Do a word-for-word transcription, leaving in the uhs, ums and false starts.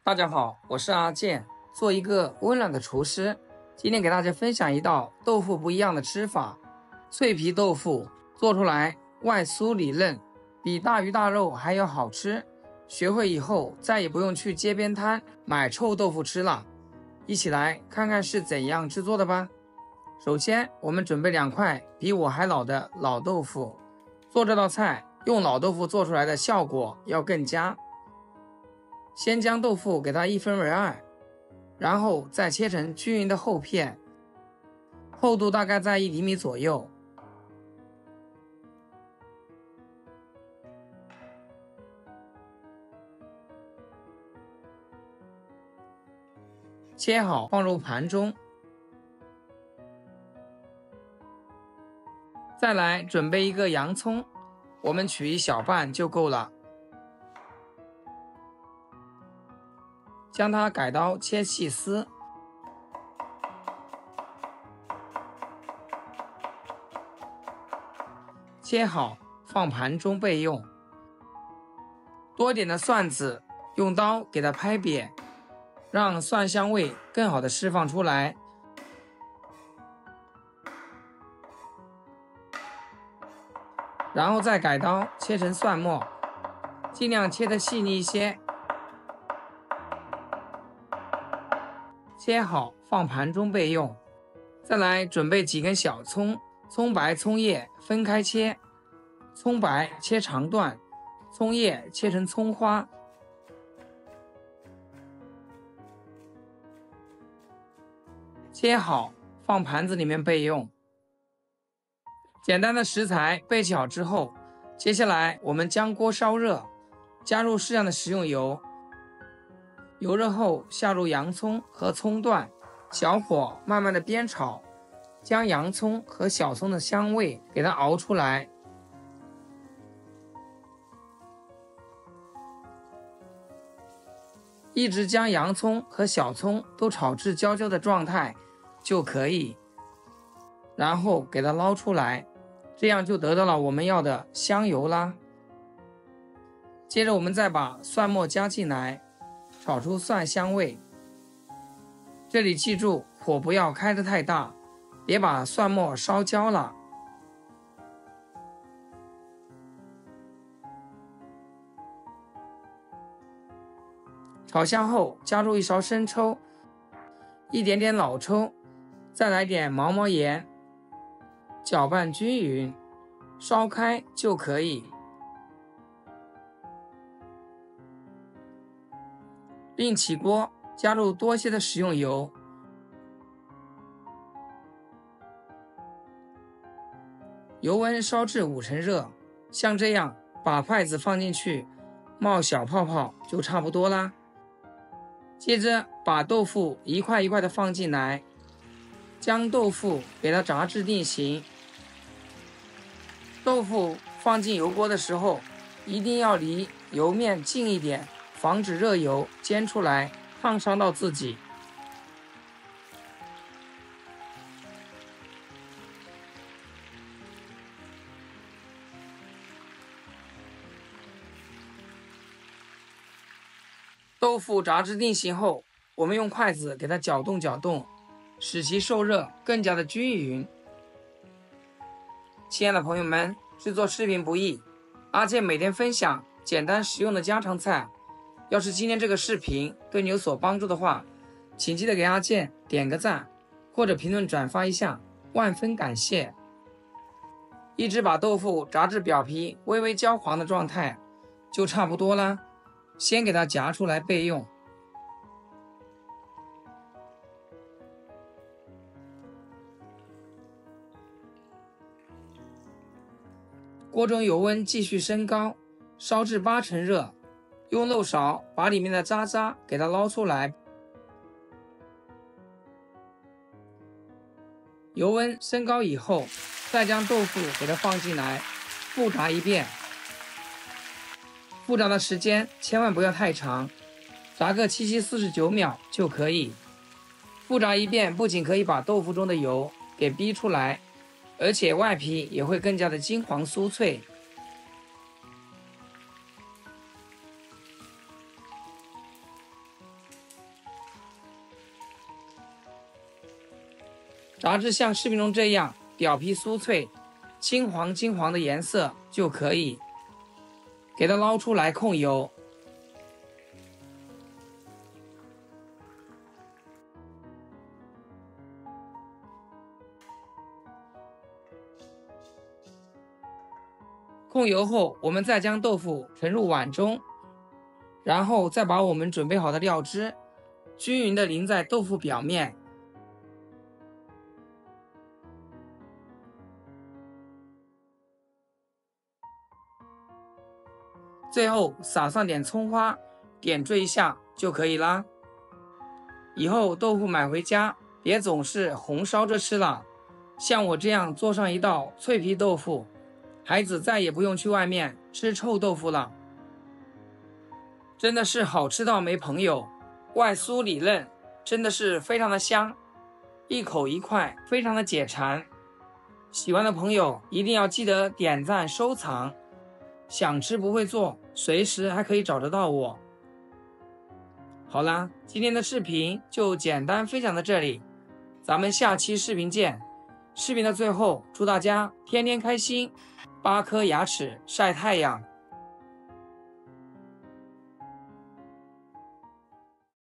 大家好，我是阿健，做一个温暖的厨师。今天给大家分享一道豆腐不一样的吃法。脆皮豆腐做出来外酥里嫩，比大鱼大肉还要好吃。学会以后再也不用去街边摊买臭豆腐吃了。一起来看看是怎样制作的吧。首先我们准备两块比我还老的老豆腐。做这道菜用老豆腐做出来的效果要更佳。先将豆腐给它一分为二，然后再切成均匀的厚片，厚度大概在一厘米左右。切好放入盘中。再来准备一个洋葱，我们取一小半就够了。将它改刀切细丝，切好放盘中备用。多点的蒜子用刀给它拍扁，让蒜香味更好的释放出来。然后再改刀切成蒜末，尽量切得细腻一些。切好放盘中备用。再来准备几根小葱，葱白葱叶分开切，葱白切长段，葱叶切成葱花。切好放盘子里面备用。简单的食材备齐好之后，接下来我们将锅烧热，加入适量的食用油。油热后下入洋葱和葱段，小火慢慢的煸炒，将洋葱和小葱的香味给它熬出来。一直将洋葱和小葱都炒至焦焦的状态就可以，然后给它捞出来，这样就得到了我们要的香油啦。接着我们再把蒜末加进来，炒出蒜香味。这里记住火不要开得太大，别把蒜末烧焦了。炒香后加入一勺生抽，一点点老抽，再来点毛毛盐，搅拌均匀，烧开就可以。另起锅，加入多些的食用油，油温烧至五成热，像这样把筷子放进去，冒小泡泡就差不多啦。接着把豆腐一块一块的放进来，将豆腐给它炸至定型。豆腐放进油锅的时候，一定要离油面近一点，防止热油煎出来烫伤到自己。豆腐炸至定型后，我们用筷子给它搅动搅动，使其受热更加的均匀。亲爱的朋友们，制作视频不易，阿健每天分享简单实用的家常菜。要是今天这个视频对你有所帮助的话，请记得给阿健点个赞，或者评论转发一下，万分感谢。一直把豆腐炸至表皮微微焦黄的状态就差不多啦，先给它夹出来备用。锅中油温继续升高，烧至八成热，用漏勺把里面的渣渣给它捞出来。油温升高以后，再将豆腐给它放进来，复炸一遍。复炸的时间千万不要太长，炸个七七四十九秒就可以。复炸一遍不仅可以把豆腐中的油给逼出来，而且外皮也会更加的金黄酥脆。 炸至像视频中这样表皮酥脆、金黄金黄的颜色就可以，给它捞出来控油。控油后，我们再将豆腐盛入碗中，然后再把我们准备好的料汁均匀地淋在豆腐表面。最后撒上点葱花，点缀一下就可以啦。以后豆腐买回家，别总是红烧着吃了，像我这样做上一道脆皮豆腐，孩子再也不用去外面吃臭豆腐了。真的是好吃到没朋友，外酥里嫩，真的是非常的香，一口一块，非常的解馋。喜欢的朋友一定要记得点赞收藏，想吃不会做，随时还可以找得到我。好啦，今天的视频就简单分享到这里，咱们下期视频见。视频的最后，祝大家天天开心，八颗牙齿晒太阳。